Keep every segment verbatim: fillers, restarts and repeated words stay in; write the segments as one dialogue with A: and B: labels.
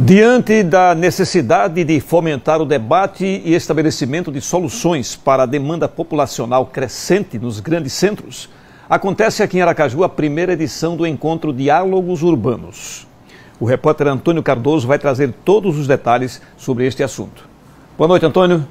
A: Diante da necessidade de fomentar o debate e estabelecimento de soluções para a demanda populacional crescente nos grandes centros, acontece aqui em Aracaju a primeira edição do encontro Diálogos Urbanos. O repórter Antônio Cardoso vai trazer todos os detalhes sobre este assunto. Boa noite, Antônio.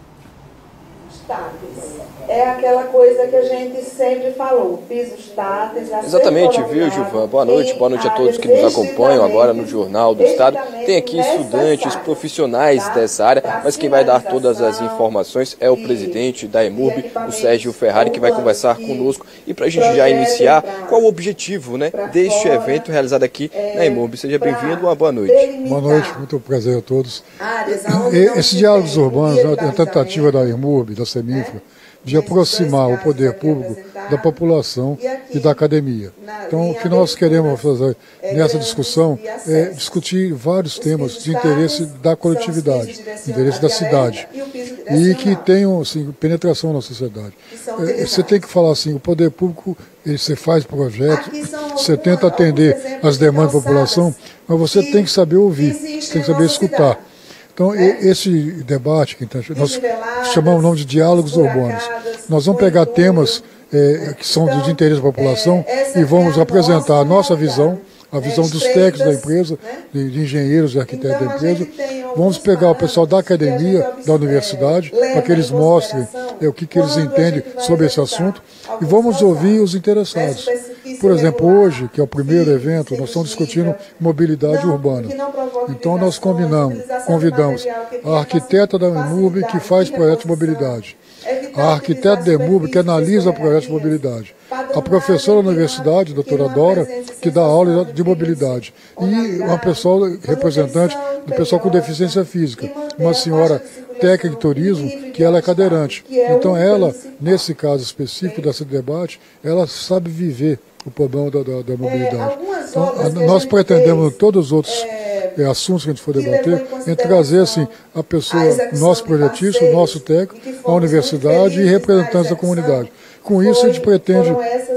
B: É aquela coisa que a gente sempre falou, pisos táteis...
C: Exatamente, viu, Gilvan? Boa noite, boa noite a todos que nos acompanham agora no Jornal do Estado. Tem aqui estudantes, profissionais dessa área, mas quem vai dar todas as informações é o presidente da EMURB, o Sérgio Ferrari, que vai conversar conosco. E para a gente já iniciar, qual o objetivo, né, deste evento realizado aqui na EMURB? Seja bem-vindo, uma boa noite.
D: Boa noite, muito prazer a todos. Esses diálogos urbanos é a tentativa da EMURB, da CEMINFRA, de aproximar o poder público da população e da academia. Então, o que nós queremos fazer nessa discussão é discutir vários temas de interesse da coletividade, de interesse da cidade, e que tenham assim, penetração na sociedade. Você tem que falar assim, o poder público, ele, você faz projetos, você tenta atender as demandas da população, mas você tem que saber ouvir, você tem que saber escutar. Então, esse debate, que nós chamamos o nome de diálogos urbanos, nós vamos pegar temas é, que são de interesse da população e vamos apresentar a nossa visão, a visão dos técnicos da empresa, de, de engenheiros e arquitetos da empresa. Vamos pegar o pessoal da academia, da universidade, para que eles mostrem é, o que, que eles entendem sobre esse assunto e vamos ouvir os interessados. Por exemplo, hoje, que é o primeiro evento, nós estamos discutindo mobilidade urbana. Então nós combinamos, convidamos a arquiteta da EMURB que faz projeto de mobilidade, a arquiteta da EMURB que analisa projetos de mobilidade, a professora da universidade, a doutora Dora, que dá aula de mobilidade, e uma pessoa representante do pessoal com deficiência física, uma senhora técnica de turismo, que ela é cadeirante. Então ela, nesse caso específico desse debate, ela sabe viver o problema da, da, da mobilidade. Então, a, nós pretendemos, todos os outros é, assuntos que a gente for debater, em trazer assim, a pessoa, nosso projetista, o nosso técnico, a universidade e representantes da comunidade. Com isso, a gente pretende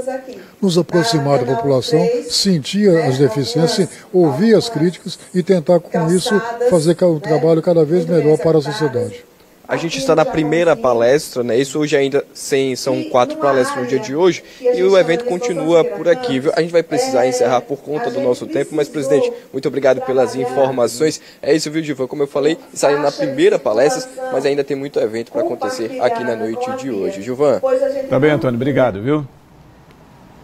D: nos aproximar da população, sentir as deficiências, ouvir as críticas e tentar, com isso, fazer um trabalho cada vez melhor para a sociedade.
C: A gente está na primeira palestra, né? Isso hoje ainda sem, são quatro palestras no dia de hoje e o evento continua por aqui, viu? A gente vai precisar encerrar por conta do nosso tempo, mas, presidente, muito obrigado pelas informações. É isso, viu, Gilvan? Como eu falei, saindo na primeira palestra, mas ainda tem muito evento para acontecer aqui na noite de hoje. Gilvan?
A: Tá bem, Antônio. Obrigado, viu?